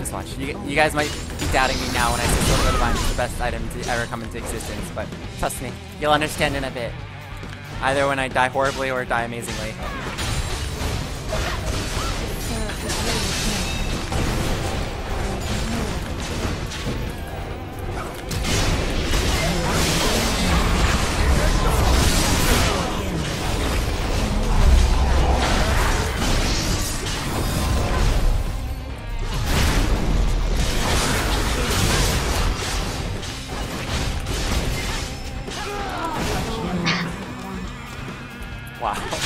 Just watch. You guys might be doubting me now when I say Silver Divine is the best item to ever come into existence, but trust me, you'll understand in a bit. Either when I die horribly or die amazingly. Wow.